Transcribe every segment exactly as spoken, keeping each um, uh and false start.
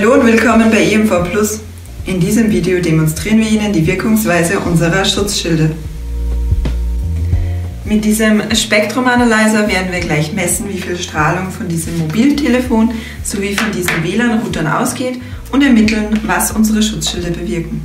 Hallo und willkommen bei E M V Plus. In diesem Video demonstrieren wir Ihnen die Wirkungsweise unserer Schutzschilde. Mit diesem Spektrum Analyzer werden wir gleich messen, wie viel Strahlung von diesem Mobiltelefon sowie von diesen W L A N-Routern ausgeht und ermitteln, was unsere Schutzschilde bewirken.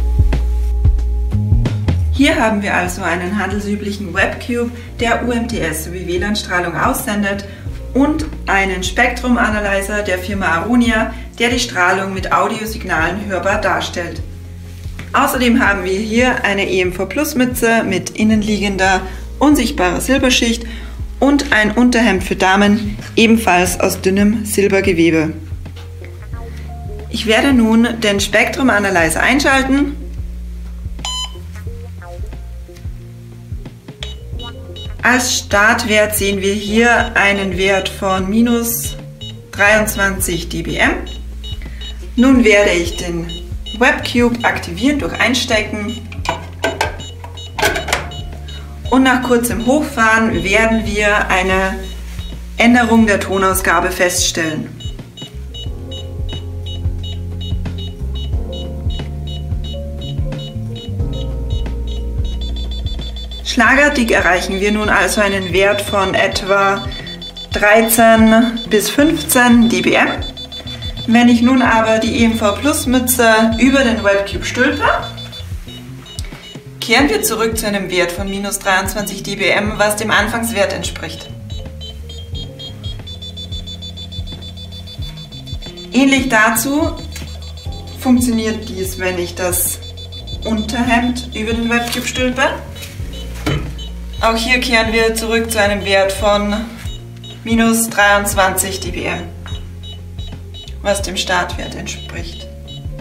Hier haben wir also einen handelsüblichen Webcube, der U M T S sowie W L A N-Strahlung aussendet, und einen Spektrum Analyzer der Firma Aronia, der die Strahlung mit Audiosignalen hörbar darstellt. Außerdem haben wir hier eine E M V Plus Mütze mit innenliegender unsichtbarer Silberschicht und ein Unterhemd für Damen, ebenfalls aus dünnem Silbergewebe. Ich werde nun den Spektrum Analyzer einschalten. Als Startwert sehen wir hier einen Wert von minus dreiundzwanzig dBm. Nun werde ich den Webcube aktivieren durch Einstecken. Und nach kurzem Hochfahren werden wir eine Änderung der Tonausgabe feststellen. Schlagartig erreichen wir nun also einen Wert von etwa dreizehn bis fünfzehn dBm. Wenn ich nun aber die E M V Plus Mütze über den Webcube stülpe, kehren wir zurück zu einem Wert von minus dreiundzwanzig dBm, was dem Anfangswert entspricht. Ähnlich dazu funktioniert dies, wenn ich das Unterhemd über den Webcube stülpe. Auch hier kehren wir zurück zu einem Wert von minus dreiundzwanzig dBm, was dem Startwert entspricht.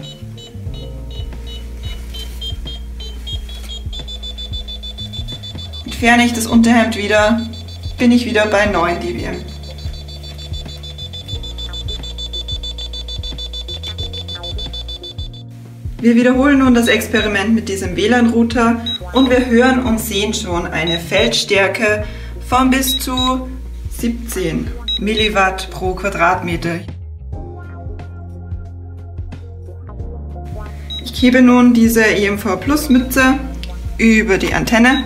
Entferne ich das Unterhemd wieder, bin ich wieder bei neun dBm. Wir wiederholen nun das Experiment mit diesem W L A N-Router und wir hören und sehen schon eine Feldstärke von bis zu siebzehn Milliwatt pro Quadratmeter. Ich hebe nun diese E M V Plus Mütze über die Antenne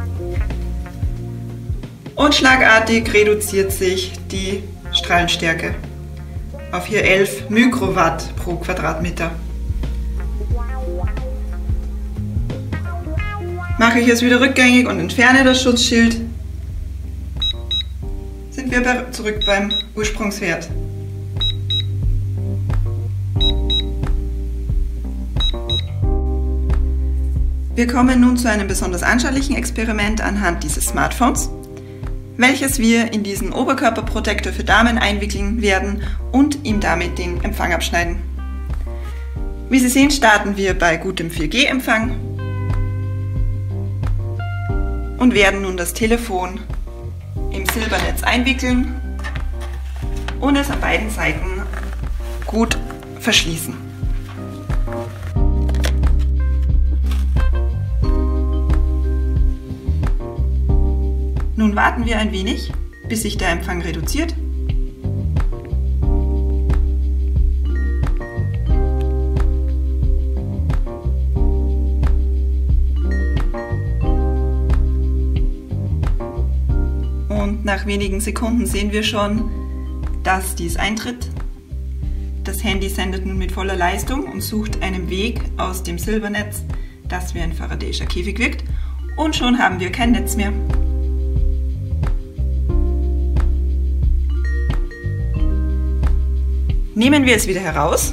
und schlagartig reduziert sich die Strahlenstärke auf hier elf Mikrowatt pro Quadratmeter. Mache ich es wieder rückgängig und entferne das Schutzschild, sind wir zurück beim Ursprungswert. Wir kommen nun zu einem besonders anschaulichen Experiment anhand dieses Smartphones, welches wir in diesen Oberkörperprotektor für Damen einwickeln werden und ihm damit den Empfang abschneiden. Wie Sie sehen, starten wir bei gutem vier G Empfang und werden nun das Telefon im Silbernetz einwickeln und es an beiden Seiten gut verschließen. Nun warten wir ein wenig, bis sich der Empfang reduziert. Und nach wenigen Sekunden sehen wir schon, dass dies eintritt. Das Handy sendet nun mit voller Leistung und sucht einen Weg aus dem Silbernetz, das wie ein Faraday'scher Käfig wirkt, und schon haben wir kein Netz mehr. Nehmen wir es wieder heraus,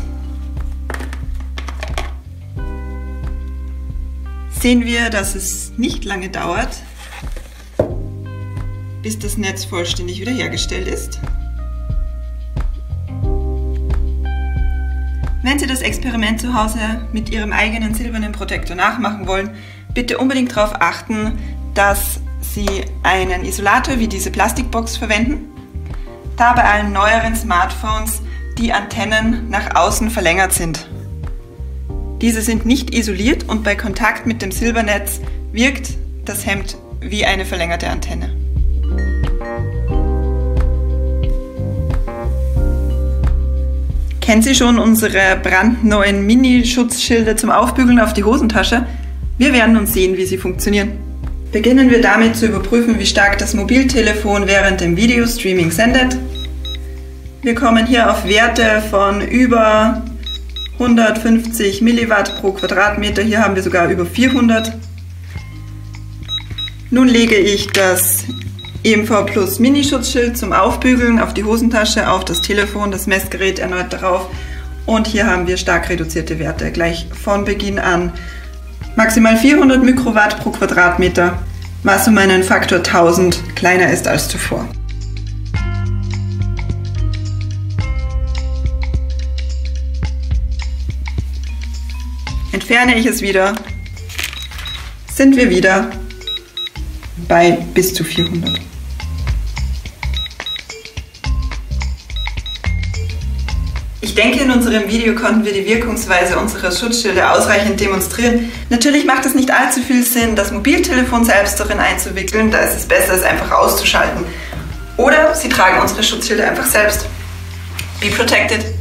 sehen wir, dass es nicht lange dauert, bis das Netz vollständig wiederhergestellt ist. Wenn Sie das Experiment zu Hause mit Ihrem eigenen silbernen Protektor nachmachen wollen, bitte unbedingt darauf achten, dass Sie einen Isolator wie diese Plastikbox verwenden, da bei allen neueren Smartphones die Antennen nach außen verlängert sind. Diese sind nicht isoliert und bei Kontakt mit dem Silbernetz wirkt das Hemd wie eine verlängerte Antenne. Kennen Sie schon unsere brandneuen Mini-Schutzschilde zum Aufbügeln auf die Hosentasche? Wir werden uns sehen, wie sie funktionieren. Beginnen wir damit zu überprüfen, wie stark das Mobiltelefon während dem Videostreaming sendet. Wir kommen hier auf Werte von über hundertfünfzig Milliwatt pro Quadratmeter. Hier haben wir sogar über vierhundert. Nun lege ich das E M V Plus Mini-Schutzschild zum Aufbügeln auf die Hosentasche, auf das Telefon, das Messgerät erneut darauf. Und hier haben wir stark reduzierte Werte, gleich von Beginn an. Maximal vierhundert Mikrowatt pro Quadratmeter, was um einen Faktor tausend kleiner ist als zuvor. Entferne ich es wieder, sind wir wieder bei bis zu vierhundert. Ich denke, in unserem Video konnten wir die Wirkungsweise unserer Schutzschilde ausreichend demonstrieren. Natürlich macht es nicht allzu viel Sinn, das Mobiltelefon selbst darin einzuwickeln, da ist es besser, es einfach auszuschalten. Oder Sie tragen unsere Schutzschilde einfach selbst. Be protected!